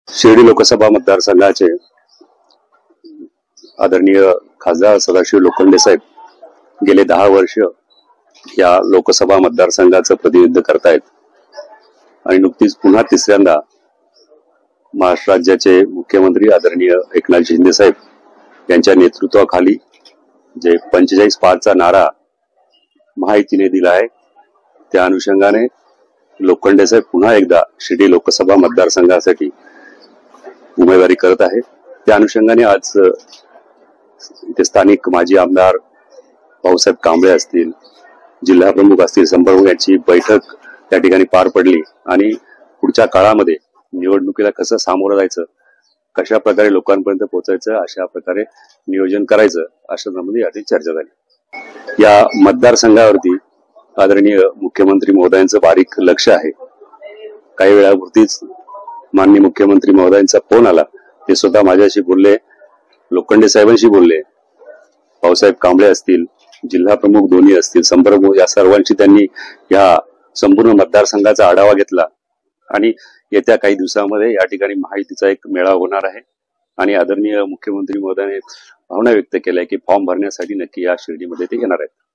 शिर्डी लोकसभा मतदारसंघाचे आदरणीय खासदार सदाशिव लोखंडे साहेब गेले 10 वर्ष या लोकसभा मतदारसंघाचं प्रतिनिधित्व करतायत आणि नुकतीच पुन्हा तिसऱ्यांदा महाराष्ट्र राज्याचे मुख्यमंत्री आदरणीय एकनाथ शिंदे साहेब यांच्या नेतृत्वाखाली जे 45 चा नारा महायुतीने दिला आहे त्या अनुषंगाने लोखंडे साहेब पुन्हा एकदा शिर्डी लोकसभा मतदारसंघासाठी उमेदवारी करत आहे। त्या अनुषंगाने आज इथे स्थानिक माजी आमदार भाऊसाहेब कांबळे असतील, जिल्हा प्रमुख असतील, संपर्क यांची बैठक त्या ठिकाणी पार पडली आणि पुढच्या काळामध्ये निवडणुकीला कसं सामोरं जायचं, कशा प्रकारे लोकांपर्यंत पोहोचायचं, अशा प्रकारे नियोजन करायचं अशा संबंधी याची चर्चा झाली। या मतदारसंघावरती आदरणीय मुख्यमंत्री महोदयांचं बारीक लक्ष आहे। काही वेळापूर्वीच माननीय मुख्यमंत्री महोदयांचा फोन आला, ते स्वतः माझ्याशी बोलले, लोखंडे साहेबांशी बोलले, भाऊसाहेब कांबळे असतील, जिल्हा प्रमुख दोन्ही असतील, संपर्क या सर्वांशी त्यांनी या संपूर्ण मतदारसंघाचा आढावा घेतला आणि येत्या काही दिवसांमध्ये या ठिकाणी महायुतीचा एक मेळावा होणार आहे आणि आदरणीय मुख्यमंत्री महोदयाने भावना व्यक्त केल्या की फॉर्म भरण्यासाठी नक्की या शिर्डीमध्ये ते येणार आहेत।